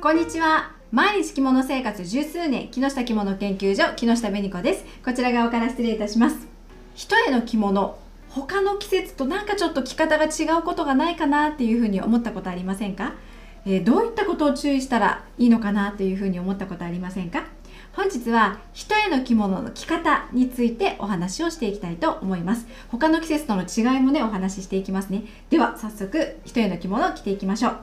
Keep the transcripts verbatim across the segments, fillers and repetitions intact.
こんにちは。毎日着物生活十数年、木下着物研究所木下紅子です。こちら側から失礼いたします。一重の着物、他の季節となんかちょっと着方が違うことがないかなっていうふうに思ったことありませんか？えー、どういったことを注意したらいいのかなというふうに思ったことありませんか？本日は一重の着物の着方についてお話をしていきたいと思います。他の季節との違いもね、お話ししていきますね。では早速一重の着物を着ていきましょう。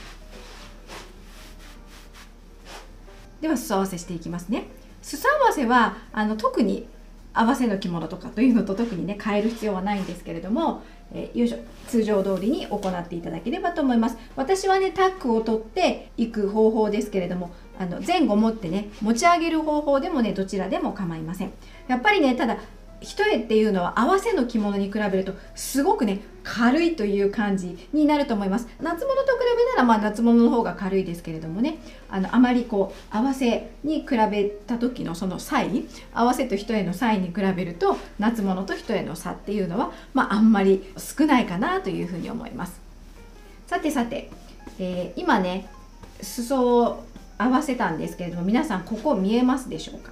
では裾合わせしていきますね。裾合わせはあの特に合わせの着物とかというのと特にね変える必要はないんですけれども、えー、よいしょ通常通りに行っていただければと思います。私はねタックを取っていく方法ですけれども、あの前後持ってね持ち上げる方法でもねどちらでも構いません。やっぱりねただ一重っていうのは合わせの着物に比べるとすごくね軽いという感じになると思います。夏物と比べならまあ夏物の方が軽いですけれどもね、あのあまりこう合わせに比べた時のその差異、合わせと一重の差異に比べると夏物と一重の差っていうのはまああんまり少ないかなというふうに思います。さてさて、えー、今ね裾を合わせたんですけれども、皆さんここ見えますでしょうか？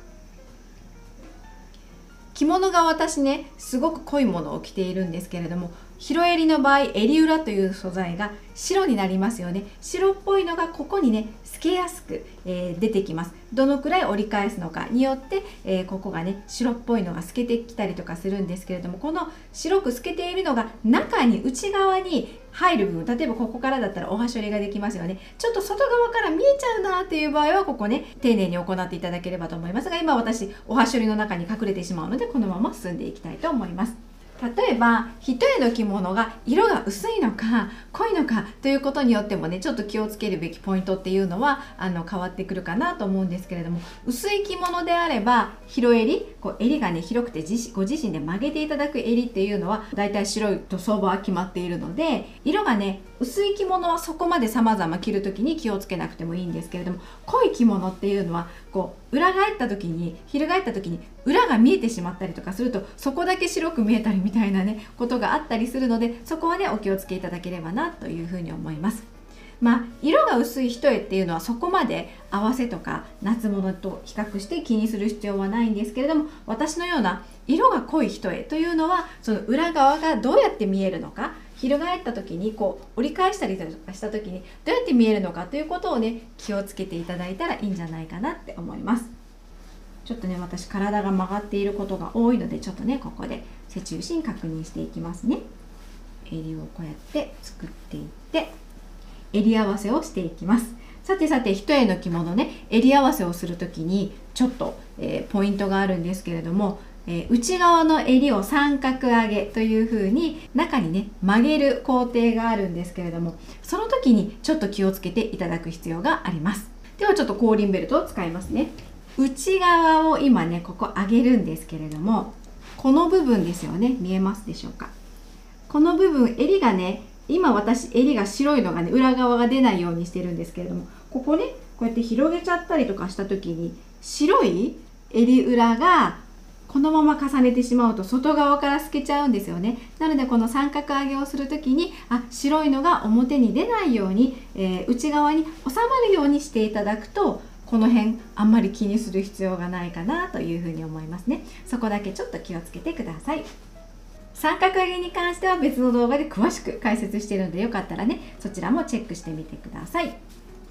着物が私ねすごく濃いものを着ているんですけれども、広襟の場合襟裏という素材が白になりますよね。白っぽいのがここにね透けやすく、えー、出てきます。どのくらい折り返すのかによって、えー、ここがね白っぽいのが透けてきたりとかするんですけれども、この白く透けているのが中に内側に入る部分、例えばここからだったらおはしょりができますよね。ちょっと外側から見えちゃうなっていう場合はここね丁寧に行っていただければと思いますが、今私おはしょりの中に隠れてしまうのでこのまま進んでいきたいと思います。例えば一重の着物が色が薄いのか濃いのかということによってもねちょっと気をつけるべきポイントっていうのはあの変わってくるかなと思うんですけれども、薄い着物であれば広襟、こう襟がね広くて自ご自身で曲げていただく襟っていうのはだいたい白いと相場は決まっているので、色がね薄い着物はそこまで様々着る時に気をつけなくてもいいんですけれども、濃い着物っていうのはこう裏返った時に翻った時に裏が見えてしまったりとかするとそこだけ白く見えたりみたいなねことがあったりするので、そこはねお気をつけいただければなというふうに思います。まあ色が薄い一重っていうのはそこまで合わせとか夏物と比較して気にする必要はないんですけれども、私のような色が濃い一重というのはその裏側がどうやって見えるのか、翻った時にこう折り返したりとかした時にどうやって見えるのかということをね気をつけていただいたらいいんじゃないかなって思います。ちょっとね私体が曲がっていることが多いのでちょっとねここで背中心確認していきますね。襟をこうやって作っていって襟合わせをしていきます。さてさて一重の着物ね襟合わせをする時にちょっと、えー、ポイントがあるんですけれども、えー、内側の襟を三角上げというふうに中にね曲げる工程があるんですけれども、その時にちょっと気をつけていただく必要があります。ではちょっと後輪ベルトを使いますね。内側を今ねここ上げるんですけれども、この部分ですよね、見えますでしょうか？この部分襟がね今私襟が白いのがね裏側が出ないようにしてるんですけれども、ここねこうやって広げちゃったりとかした時に白い襟裏がこのまま重ねてしまうと外側から透けちゃうんですよね。なのでこの三角上げをする時にあ白いのが表に出ないように、えー、内側に収まるようにしていただくとこの辺あんまり気にする必要がないかなというふうに思いますね。そこだけちょっと気をつけてください。三角上げに関しては別の動画で詳しく解説しているのでよかったらねそちらもチェックしてみてください。はい、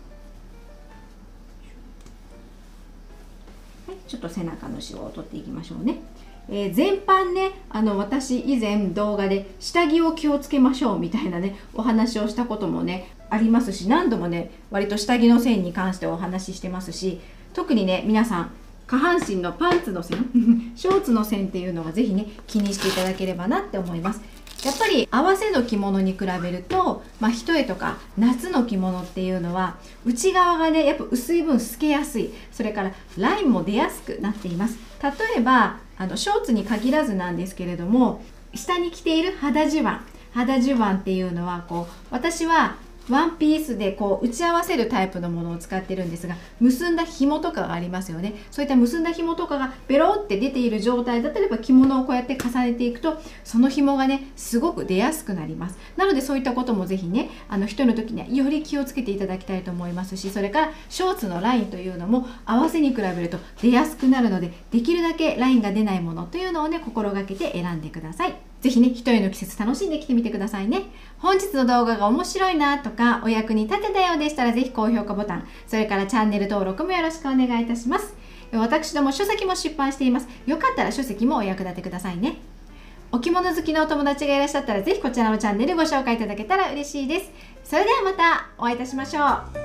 ちょっと背中のシワを取っていきましょうね。えー、全般ねあの私以前動画で下着を気をつけましょうみたいなねお話をしたこともねありますし、何度もね割と下着の線に関してお話ししてますし、特にね皆さん下半身のパンツの線ショーツの線っていうのはぜひね気にしていただければなって思います。やっぱり合わせの着物に比べると、まあ、一重とか夏の着物っていうのは内側がねやっぱ薄い分透けやすい、それからラインも出やすくなっています。例えばあのショーツに限らずなんですけれども、下に着ている肌襦袢肌襦袢っていうのはこう私はワンピースでこう打ち合わせるタイプのものを使ってるんですが、結んだ紐とかがありますよね。そういった結んだ紐とかがベロって出ている状態だったら、ば着物をこうやって重ねていくとその紐がねすごく出やすくなります。なのでそういったこともぜひね、あの一重の時にはより気をつけていただきたいと思いますし、それからショーツのラインというのも合わせに比べると出やすくなるので、できるだけラインが出ないものというのをね心がけて選んでください。ぜひね、一重の季節楽しんできてみてくださいね。本日の動画が面白いなとかお役に立てたようでしたら、ぜひ高評価ボタン、それからチャンネル登録もよろしくお願いいたします。私ども書籍も出版しています。よかったら書籍もお役立てくださいね。お着物好きのお友達がいらっしゃったら、ぜひこちらのチャンネルご紹介いただけたら嬉しいです。それではまたお会いいたしましょう。